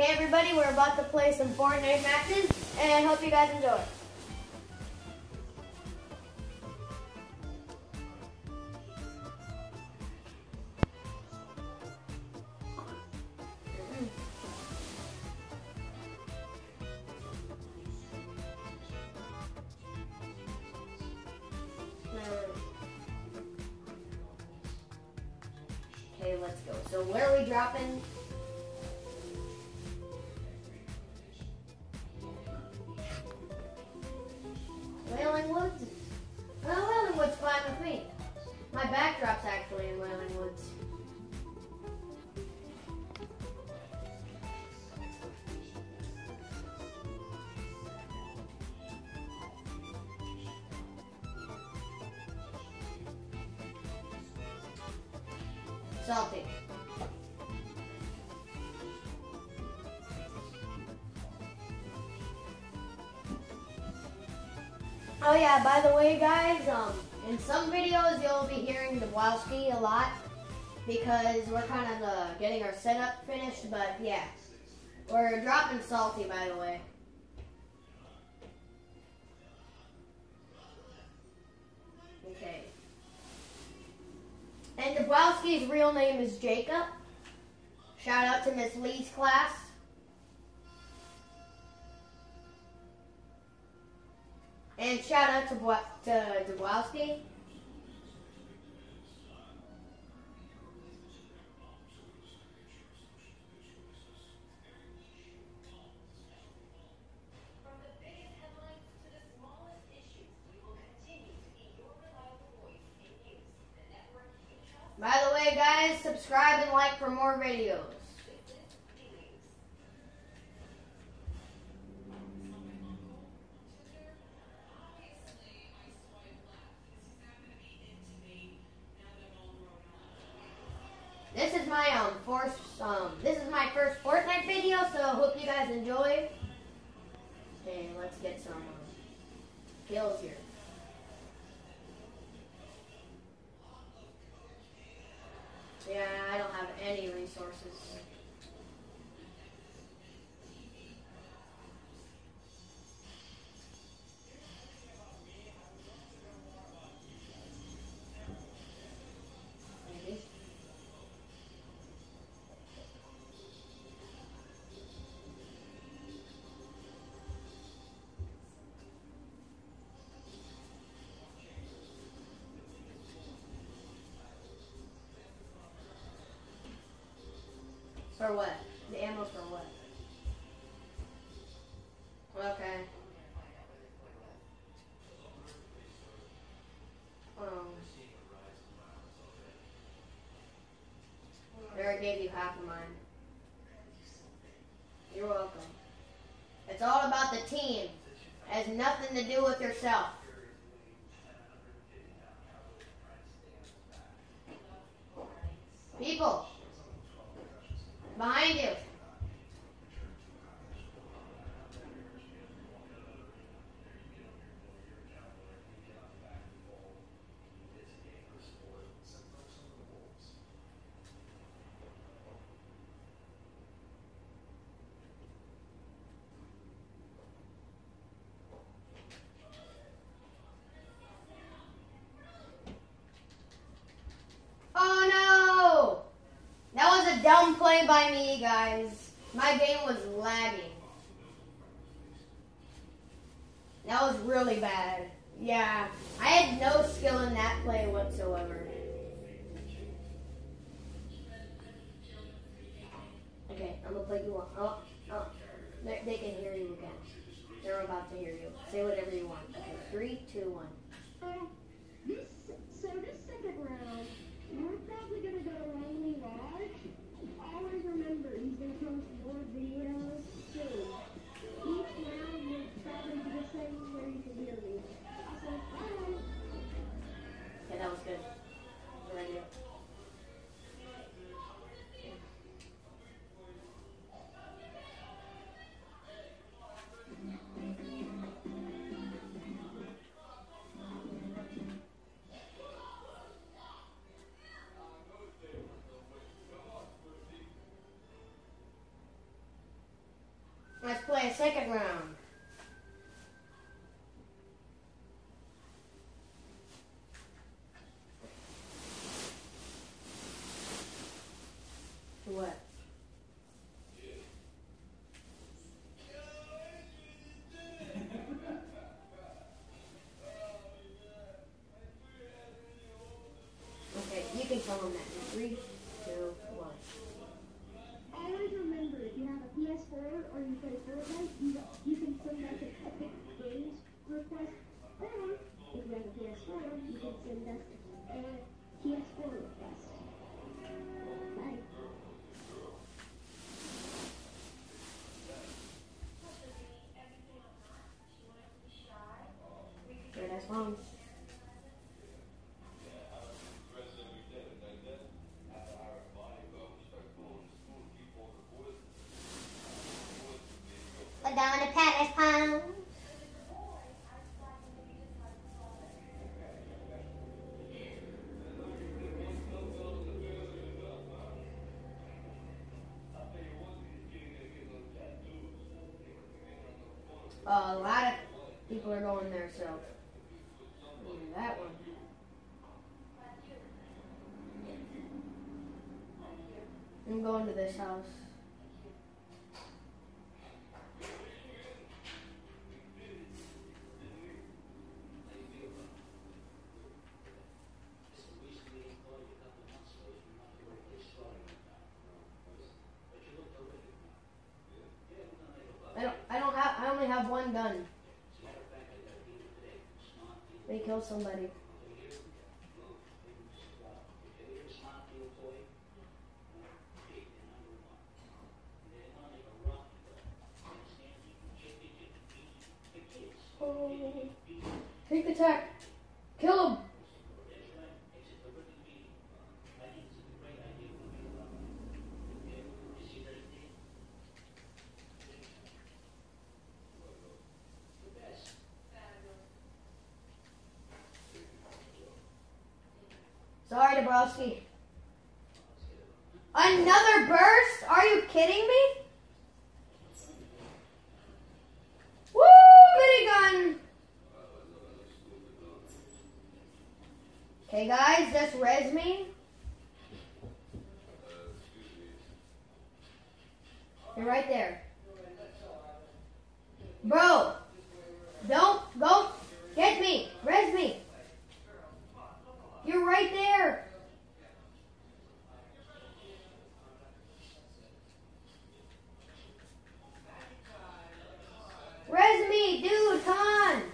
Okay, everybody, we're about to play some Fortnite matches, and hope you guys enjoy. Okay, let's go. So where are we dropping? Wailing Woods? Well, Wailing Woods fine with me. My backdrop's actually in Wailing Woods. Salty. Oh yeah, by the way guys, in some videos you'll be hearing dubrowski a lot because we're kind of getting our setup finished, but yeah. We're dropping Salty, by the way. Okay. And dubrowski's real name is Jacob. Shout out to Miss Lee's class. And shout out to dubrowski. By the way, guys, subscribe and like for more videos. This is my this is my first Fortnite video, so I hope you guys enjoy. Okay, let's get some kills here. Yeah, I don't have any resources. Maybe. For what? The ammo for what? Okay. There, I gave you half of mine. You're welcome. It's all about the team. It has nothing to do with yourself. People. Behind you. Oh no! That was a dumb play by me, guys. My game was lagging. That was really bad. Yeah, I had no skill in that play whatsoever. Okay, I'm gonna play you one. Oh. They can hear you again. They're about to hear you. Say whatever you want. Okay, 3, 2, 1. This second round, we're probably gonna go randomly large. Always remember, he's gonna post more videos soon. Each round, we're probably gonna say where you can hear me. So, bye. Okay, that was good. Good idea. you can tell them that. 3, 2, 1. Always remember, if you have a PS4 or you play Fortnite, you can send us an Epic Games request. Or if you have a PS4, you can send us a PS4 request. Bye. Very nice mom. Put down the tennis pound. A lot of people are going there, so that one. I'm going to this house. I only have one gun. They killed somebody. Oh. Take the attack. Kill him. Sorry, Dubrowski. Another burst? Are you kidding me? Woo, minigun! Okay, guys, just res me. You're right there. Bro, don't go get me. Res me. You're right there. Res me, dude, come on.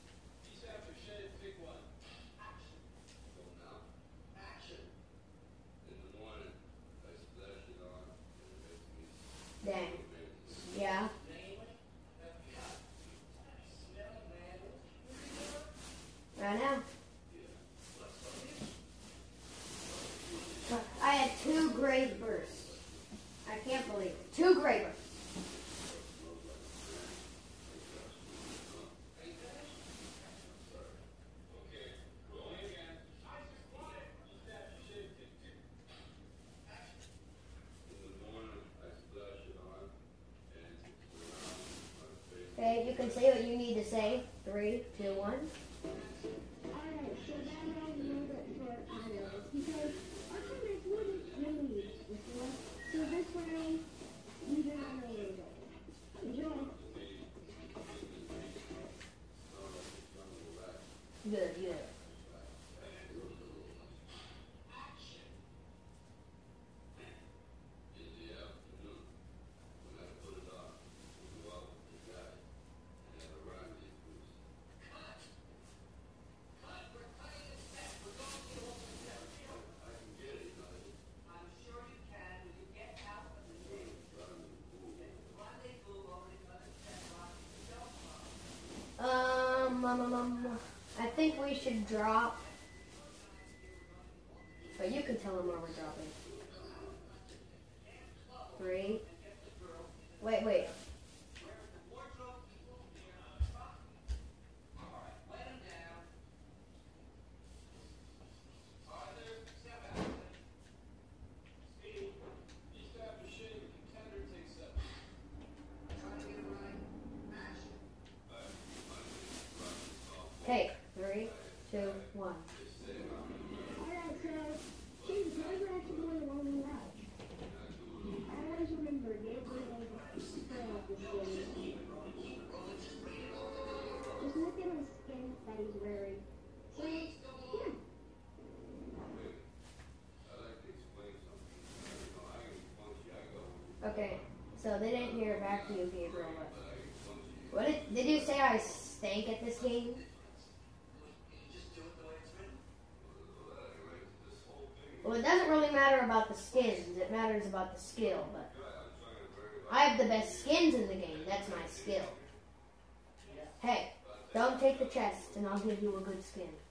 Dang. Yeah. Right now. I had 2 great bursts. I can't believe it. 2 great bursts. Okay, you can say what you need to say. 3, 2, 1. Alright, so that round is a little bit for honors because our teammates wouldn't really use this one. So this round, we did not know a little bit. Enjoy. Good, good. I think we should drop, but you can tell them where we're dropping. 3. Wait. Okay, 3, 2, 1. Alright, so James, why are you actually going along the lodge? Always remember, neighbors are this game. Just look at his skin that he's wearing. So, yeah. make at this game. Well, it doesn't really matter about the skins. It matters about the skill. But I have the best skins in the game. That's my skill. Hey, don't take the chest, and I'll give you a good skin.